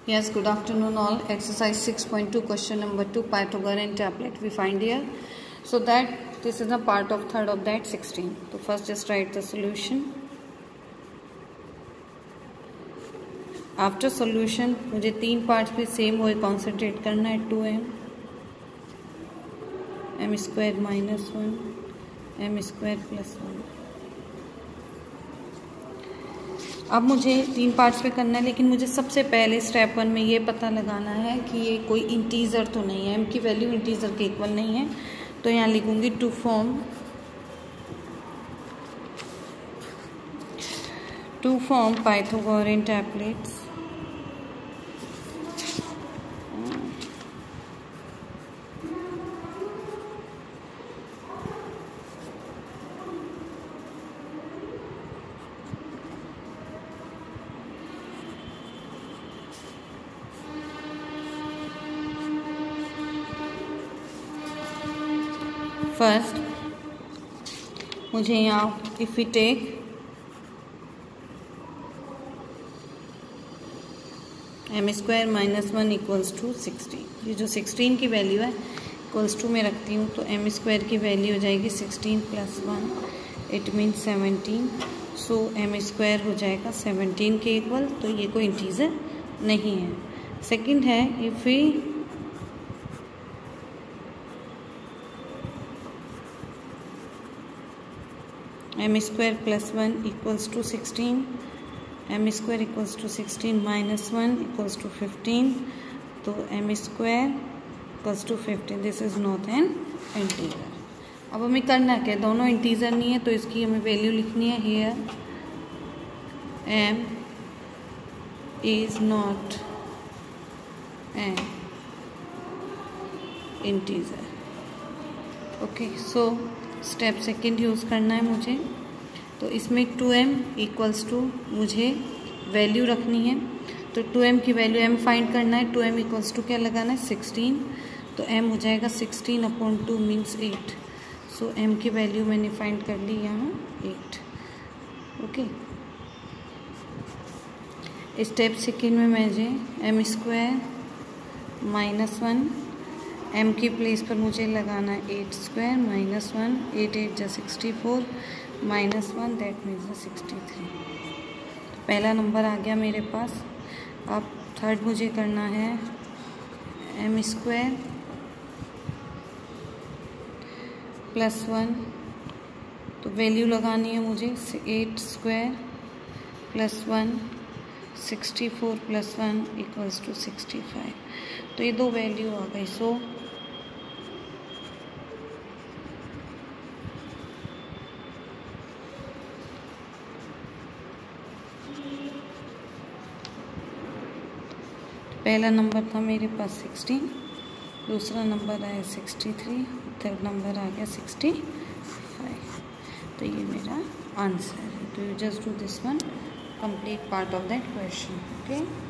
Yes, good afternoon all. Exercise 6.2 question number 2 Pythagorean tablet we find here. So that this is a part of third of that 16. So first just write the solution. After solution मुझे तीन parts पे same वही concentrate करना है 2m m square minus 1 m square plus 1. अब मुझे तीन parts पे करना है, लेकिन मुझे सबसे पहले स्टेप 1 में ये पता लगाना है कि ये कोई इंटीजर तो नहीं है, m की वैल्यू इंटीजर के इक्वल नहीं है. तो यहाँ लिखूंगी to form Pythagorean tablets first मुझे यहाँ if we take m square minus 1 equals to 16, ये जो 16 की वैल्यू है इक्वल्स टू में रखती हूँ तो m स्क्वायर की वैल्यू हो जाएगी 16 plus 1 it means 17. So m square हो जाएगा 17 के इक्वल, तो ये कोई इंटीजर नहीं है. सेकंड है if we m square plus 1 equals to 16, m square equals to 16 minus 1 equals to 15, तो m square equals to 15. This is not an integer. अब हमें करना क्या, दोनों इंटीजर नहीं है तो इसकी हमें वैल्यू लिखनी है. Here m is not an integer. Okay, so step second use करना है मुझे. तो इसमें 2m इक्वल्स टू मुझे वैल्यू रखनी है, तो 2m की वैल्यू m फाइंड करना है. 2m इक्वल्स टू क्या लगाना है 16, तो m हो जाएगा 16 अपॉन 2 मीन्स 8. सो m की वैल्यू मैंने फाइंड कर ली यहाँ 8. ओके, स्टेप सेकंड में मुझे m स्क्वायर माइनस 1 m की प्लेस पर मुझे लगाना है 8 स्क्वायर माइनस 1, 8 8 जा 64 माइनस 1 दैट मीन्स 63. पहला नंबर आ गया मेरे पास. अब थर्ड मुझे करना है m स्क्वायर प्लस 1, तो वैल्यू लगानी है मुझे 8 square plus 1 64 plus 1 equals to 65. तो ये दो वैल्यू आ गई. सो पहला नंबर था मेरे पास 16, दूसरा नंबर आया 63, थर्ड नंबर आ गया 65. तो ये मेरा आंसर है. तो you just do this one, complete part of that question. Okay.